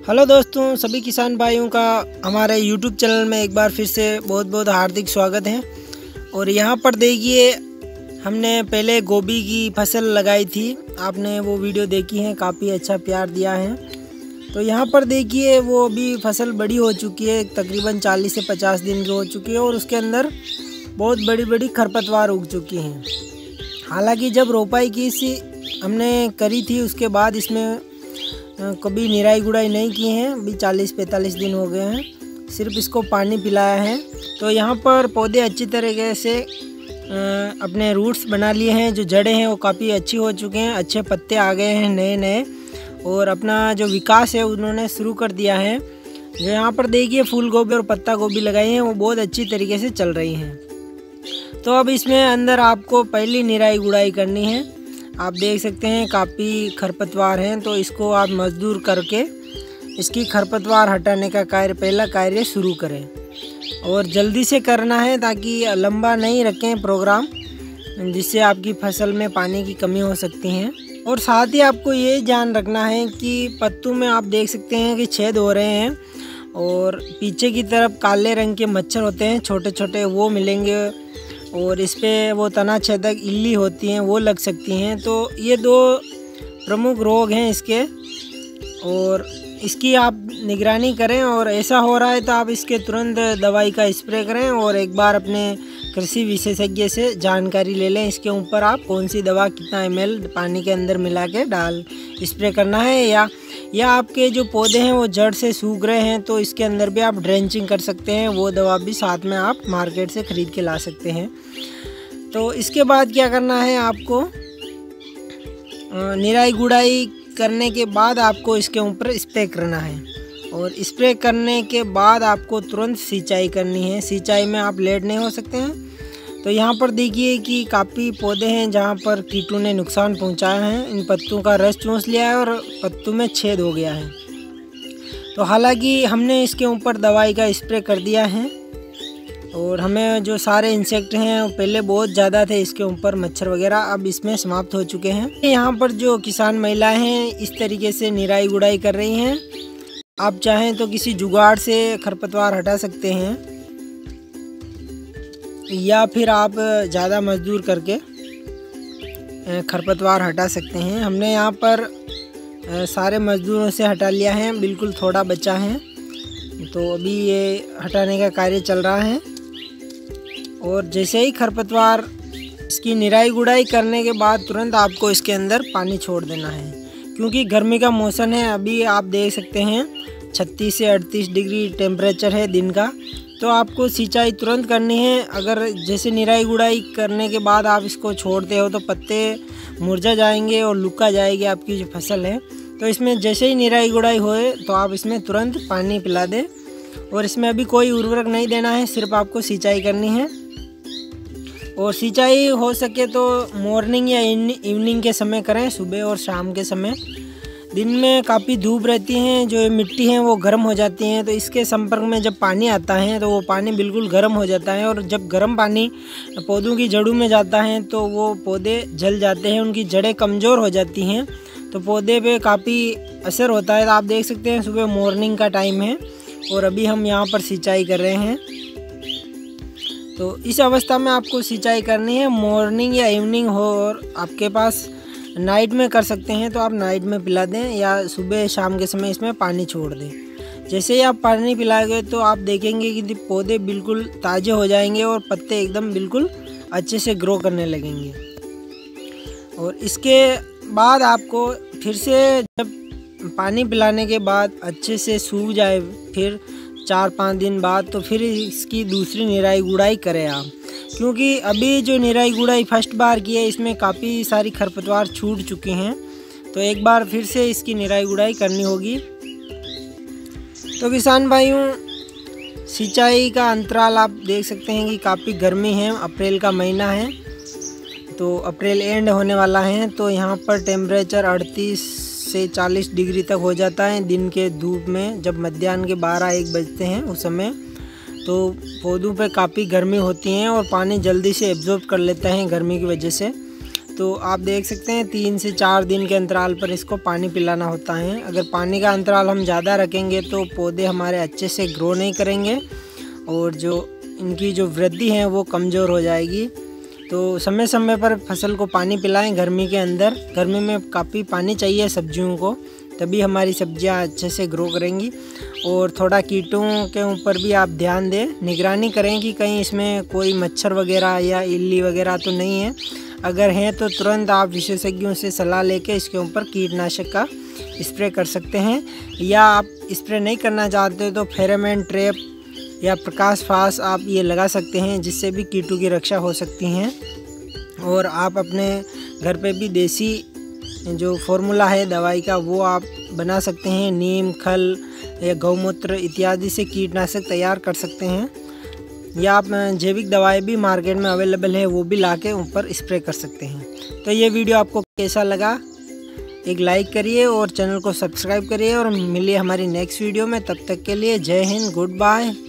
Hello दोस्तों, सभी किसान भाइयों का हमारे YouTube चैनल में एक बार फिर से बहुत बहुत हार्दिक स्वागत है। और यहाँ पर देखिए, हमने पहले गोभी की फसल लगाई थी, आपने वो वीडियो देखी है, काफ़ी अच्छा प्यार दिया है। तो यहाँ पर देखिए वो अभी फसल बड़ी हो चुकी है, तकरीबन 40 से 50 दिन की हो चुकी है और उसके अंदर बहुत बड़ी बड़ी खरपतवार उग चुकी हैं। हालांकि जब रोपाई की हमने करी थी उसके बाद इसमें कभी निराई गुड़ाई नहीं की है। अभी 40-45 दिन हो गए हैं, सिर्फ इसको पानी पिलाया है। तो यहाँ पर पौधे अच्छी तरीके से अपने रूट्स बना लिए हैं, जो जड़ें हैं वो काफ़ी अच्छी हो चुके हैं, अच्छे पत्ते आ गए हैं नए नए, और अपना जो विकास है उन्होंने शुरू कर दिया है। जो यहाँ पर देखिए फूल गोभी और पत्ता गोभी लगाई हैं वो बहुत अच्छी तरीके से चल रही हैं। तो अब इसमें अंदर आपको पहली निराई गुड़ाई करनी है। आप देख सकते हैं काफ़ी खरपतवार हैं, तो इसको आप मजदूर करके इसकी खरपतवार हटाने का पहला कार्य शुरू करें और जल्दी से करना है ताकि लंबा नहीं रखें प्रोग्राम, जिससे आपकी फसल में पानी की कमी हो सकती है। और साथ ही आपको ये ध्यान रखना है कि पत्तों में आप देख सकते हैं कि छेद हो रहे हैं और पीछे की तरफ काले रंग के मच्छर होते हैं छोटे छोटे, वो मिलेंगे और इस पर वो तना छेदक इल्ली होती हैं, वो लग सकती हैं। तो ये दो प्रमुख रोग हैं इसके, और इसकी आप निगरानी करें। और ऐसा हो रहा है तो आप इसके तुरंत दवाई का स्प्रे करें और एक बार अपने कृषि विशेषज्ञ से जानकारी ले लें इसके ऊपर आप कौन सी दवा कितना ml पानी के अंदर मिला के स्प्रे करना है। या आपके जो पौधे हैं वो जड़ से सूख रहे हैं तो इसके अंदर भी आप ड्रेंचिंग कर सकते हैं, वो दवा भी साथ में आप मार्केट से ख़रीद के ला सकते हैं। तो इसके बाद क्या करना है, आपको निराई गुड़ाई करने के बाद आपको इसके ऊपर स्प्रे करना है और स्प्रे करने के बाद आपको तुरंत सिंचाई करनी है। सिंचाई में आप लेट नहीं हो सकते हैं। तो यहाँ पर देखिए कि काफ़ी पौधे हैं जहाँ पर कीटों ने नुकसान पहुँचाया है, इन पत्तों का रस चूस लिया है और पत्तों में छेद हो गया है। तो हालांकि हमने इसके ऊपर दवाई का स्प्रे कर दिया है और हमें जो सारे इंसेक्ट हैं पहले बहुत ज़्यादा थे इसके ऊपर, मच्छर वगैरह, अब इसमें समाप्त हो चुके हैं। यहाँ पर जो किसान महिलाएं हैं इस तरीके से निराई गुड़ाई कर रही हैं। आप चाहें तो किसी जुगाड़ से खरपतवार हटा सकते हैं या फिर आप ज़्यादा मजदूर करके खरपतवार हटा सकते हैं। हमने यहाँ पर सारे मजदूरों से हटा लिया है, बिल्कुल थोड़ा बचा है, तो अभी ये हटाने का कार्य चल रहा है। और जैसे ही खरपतवार इसकी निराई गुड़ाई करने के बाद तुरंत आपको इसके अंदर पानी छोड़ देना है, क्योंकि गर्मी का मौसम है। अभी आप देख सकते हैं 36 से 38 डिग्री टेम्परेचर है दिन का। तो आपको सिंचाई तुरंत करनी है। अगर जैसे निराई गुड़ाई करने के बाद आप इसको छोड़ते हो तो पत्ते मुरझा जाएंगे और लुका जाएगी आपकी जो फसल है। तो इसमें जैसे ही निराई गुड़ाई होए तो आप इसमें तुरंत पानी पिला दें और इसमें अभी कोई उर्वरक नहीं देना है, सिर्फ आपको सिंचाई करनी है। और सिंचाई हो सके तो मॉर्निंग या इवनिंग के समय करें, सुबह और शाम के समय। दिन में काफ़ी धूप रहती हैं, जो मिट्टी हैं वो गर्म हो जाती हैं, तो इसके संपर्क में जब पानी आता है तो वो पानी बिल्कुल गर्म हो जाता है और जब गर्म पानी पौधों की जड़ों में जाता है तो वो पौधे जल जाते हैं, उनकी जड़ें कमज़ोर हो जाती हैं, तो पौधे पे काफ़ी असर होता है। तो आप देख सकते हैं सुबह मॉर्निंग का टाइम है और अभी हम यहाँ पर सिंचाई कर रहे हैं। तो इस अवस्था में आपको सिंचाई करनी है, मॉर्निंग या इवनिंग हो, और आपके पास नाइट में कर सकते हैं तो आप नाइट में पिला दें या सुबह शाम के समय इसमें पानी छोड़ दें। जैसे ही आप पानी पिलाएंगे तो आप देखेंगे कि पौधे बिल्कुल ताज़े हो जाएंगे और पत्ते एकदम बिल्कुल अच्छे से ग्रो करने लगेंगे। और इसके बाद आपको फिर से जब पानी पिलाने के बाद अच्छे से सूख जाए, फिर 4-5 दिन बाद, तो फिर इसकी दूसरी निराई गुड़ाई करें आप, क्योंकि अभी जो निराई गुड़ाई फर्स्ट बार की है इसमें काफ़ी सारी खरपतवार छूट चुकी हैं। तो एक बार फिर से इसकी निराई गुड़ाई करनी होगी। तो किसान भाइयों, सिंचाई का अंतराल आप देख सकते हैं कि काफ़ी गर्मी है, अप्रैल का महीना है, तो अप्रैल एंड होने वाला है। तो यहाँ पर टेम्परेचर 38 से 40 डिग्री तक हो जाता है दिन के धूप में, जब मध्याह्न के 12-1 बजते हैं उस समय। तो पौधों पे काफ़ी गर्मी होती है और पानी जल्दी से एब्जॉर्ब कर लेता है गर्मी की वजह से। तो आप देख सकते हैं 3 से 4 दिन के अंतराल पर इसको पानी पिलाना होता है। अगर पानी का अंतराल हम ज़्यादा रखेंगे तो पौधे हमारे अच्छे से ग्रो नहीं करेंगे और जो इनकी जो वृद्धि है वो कमज़ोर हो जाएगी। तो समय समय पर फसल को पानी पिलाएं। गर्मी के अंदर, गर्मी में काफ़ी पानी चाहिए सब्जियों को, तभी हमारी सब्जियां अच्छे से ग्रो करेंगी। और थोड़ा कीटों के ऊपर भी आप ध्यान दें, निगरानी करें कि कहीं इसमें कोई मच्छर वगैरह या इल्ली वगैरह तो नहीं है। अगर हैं तो तुरंत आप विशेषज्ञों से सलाह लेके इसके ऊपर कीटनाशक का स्प्रे कर सकते हैं। या आप स्प्रे नहीं करना चाहते तो फेरोमोन ट्रैप या प्रकाश फास आप ये लगा सकते हैं, जिससे भी कीटों की रक्षा हो सकती हैं। और आप अपने घर पे भी देसी जो फार्मूला है दवाई का वो आप बना सकते हैं। नीम खल या गौमूत्र इत्यादि से कीटनाशक तैयार कर सकते हैं। या आप जैविक दवाई भी मार्केट में अवेलेबल है, वो भी लाके ऊपर स्प्रे कर सकते हैं। तो ये वीडियो आपको कैसा लगा, एक लाइक करिए और चैनल को सब्सक्राइब करिए और मिलिए हमारी नेक्स्ट वीडियो में। तब तक के लिए जय हिंद, गुड बाय।